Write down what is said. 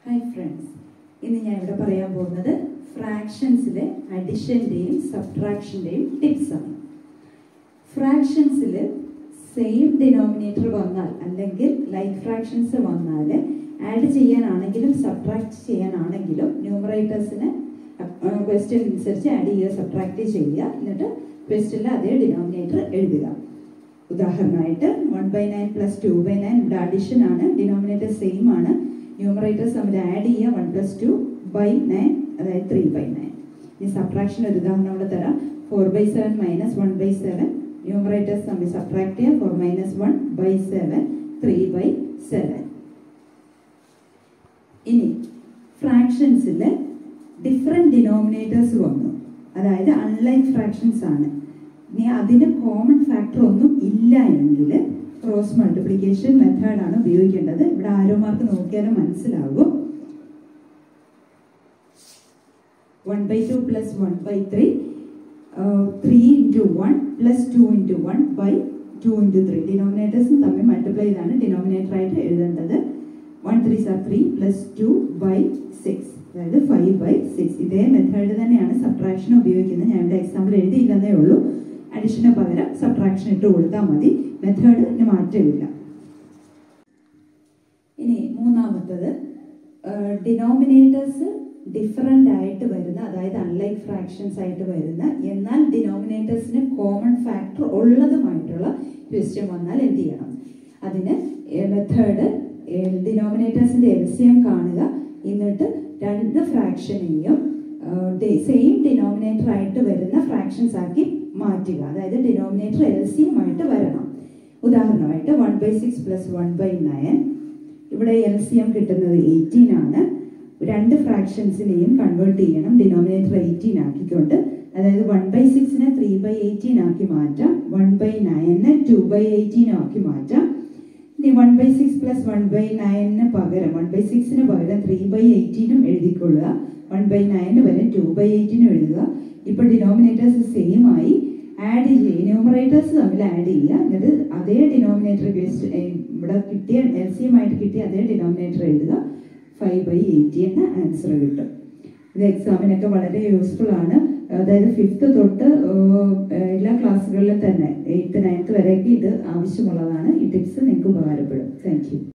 Hi friends, ഇന്ന് ഞാൻ ഇവിടെ പറയാൻ പോകുന്നത് ഫ്രാക്ഷൻസിലെ അഡിഷന്റെയും സബ്ട്രാക്ഷന്റെയും ടിപ്സ് ആണ്. ഫ്രാക്ഷൻസിൽ സെയിം ഡിനോമിനേറ്റർ വന്നാൽ അല്ലെങ്കിൽ ലൈക്ക് ഫ്രാക്ഷൻസ് വന്നാൽ ആഡ് ചെയ്യാനാണെങ്കിലും സബ്ട്രാക്ട് ചെയ്യാനാണെങ്കിലും ന്യൂമറേറ്റേഴ്സിന് ക്വസ്റ്റ്യൻ അനുസരിച്ച് ആഡ് ചെയ്യുക, സബ്ട്രാക്ട് ചെയ്യുക, എന്നിട്ട് ക്വസ്റ്റ്യനിൽ അതേ ഡിനോമിനേറ്റർ എഴുതുക. ഉദാഹരണമായിട്ട് 1/9 + 2/9 ഇവിടെ അഡിഷൻ ആണ്, ഡിനോമിനേറ്റർ സെയിം ആണ്, ന്യൂമറേറ്റേഴ്സ് തമ്മിൽ ആഡ് ചെയ്യുക 1 + 2/9 അതായത് 3/9. ഇനി സബ്ട്രാക്ഷൻ ഒരു ഉദാഹരണം ഇവിടെ തരാം. 4/7 - 1/7 ന്യൂമറേറ്റേഴ്സ് തമ്മിൽ സബ്ട്രാക്ട് ചെയ്യുക 4 - 1/7 3/7. ഇനി ഫ്രാക്ഷൻസിൽ ഡിഫറെന്റ് ഡിനോമിനേറ്റേഴ്സ് വന്നു, അതായത് അൺലൈക്ക് ഫ്രാക്ഷൻസ് ആണ്. ഇനി അതിന് കോമൺ ഫാക്ടർ ഒന്നും ഇല്ല എങ്കിൽ ക്രോസ് മൾട്ടിപ്ലിക്കേഷൻ മെത്തേഡാണ് ഉപയോഗിക്കേണ്ടത്. ഇവിടെ ആരോ മാർക്ക് നോക്കിയാലും മനസ്സിലാകും. 1/2 + 1/3 3 × 1 + 2 × 1/2 × 3 ഡിനോമിനേറ്റേഴ്സും തമ്മിൽ മൾട്ടിപ്ലൈ ചെയ്താണ് ഡിനോമിനേറ്റർ ആയിട്ട് എഴുതേണ്ടത്. 1 3s are 3 + 2/6 അതായത് 5/6. ഇതേ മെത്തേഡ് തന്നെയാണ് സബ്ട്രാക്ഷൻ ഉപയോഗിക്കുന്നത്. ഞാൻ ഇവിടെ എക്സാമ്പിൾ എഴുതിയില്ലെന്നേ ഉള്ളൂ. അഡിഷന് പകരം സബ്ട്രാക്ഷൻ ഇട്ട് കൊടുത്താൽ മതി, മെത്തേഡിന് മാറ്റമില്ല. ഇനി മൂന്നാമത്തത് ഡിനോമിനേറ്റേഴ്സ് ഡിഫറെന്റ് ആയിട്ട് വരുന്ന, അതായത് അൺലൈക്ക് ഫ്രാക്ഷൻസ് ആയിട്ട് വരുന്ന എന്നാൽ ഡിനോമിനേറ്റേഴ്സിന് കോമൺ ഫാക്ടർ ഉള്ളതുമായിട്ടുള്ള ക്വസ്റ്റ്യൻ വന്നാൽ എന്ത് ചെയ്യണം? അതിന് മെത്തേഡ് ഡിനോമിനേറ്റേഴ്സിന്റെ എൽസിയം കാണുക, എന്നിട്ട് രണ്ട് ഫ്രാക്ഷനെയും സെയിം ഡിനോമിനേറ്റർ ആയിട്ട് വരുന്ന ഫ്രാക്ഷൻസ് ആക്കി മാറ്റുക, അതായത് ഡിനോമിനേറ്റർ എൽസിയം ആയിട്ട് വരണം. ഉദാഹരണമായിട്ട് 1/6 + 1/9 ഇവിടെ എൽസിയം കിട്ടുന്നത് 18 ആണ്. രണ്ട് ഫ്രാക്ഷൻസിനെയും കൺവേർട്ട് ചെയ്യണം ഡിനോമിനേറ്റർ 18 ആക്കിക്കൊണ്ട്, അതായത് 1/6നെ 3/18 ആക്കി മാറ്റാം, 1/9നെ 2/18 ആക്കി മാറ്റാം. ഇനി 1/6 + 1/9 പകരം 1/6ന് പകരം 3/18 എഴുതിക്കൊള്ളുക, 1/9 പകരം 2/18 എഴുതുക. ഇപ്പൊ ഡിനോമിനേറ്റേഴ്സ് സെയിം ആയി. ആഡ് ചെയ്യുക, ന്യൂമറേറ്റേഴ്സ് തമ്മിൽ ആഡ് ചെയ്യുക, എന്നിട്ട് അതേ ഡിനോമിനേറ്റർ ഇവിടെ കിട്ടിയ എൽസിയം ആയിട്ട് കിട്ടിയ അതേ ഡിനോമിനേറ്റർ എഴുതുക, 5/80 എന്ന ആൻസർ കിട്ടും. ഇത് എക്സാമിനൊക്കെ വളരെ യൂസ്ഫുൾ ആണ്. അതായത് 5th തൊട്ട് എല്ലാ ക്ലാസ്സുകളിലും തന്നെ 8th 9th വരെയൊക്കെ ഇത് ആവശ്യമുള്ളതാണ്. ഈ ടിപ്സ് നിങ്ങൾക്ക് ഉപകാരപ്പെടും. Thank U.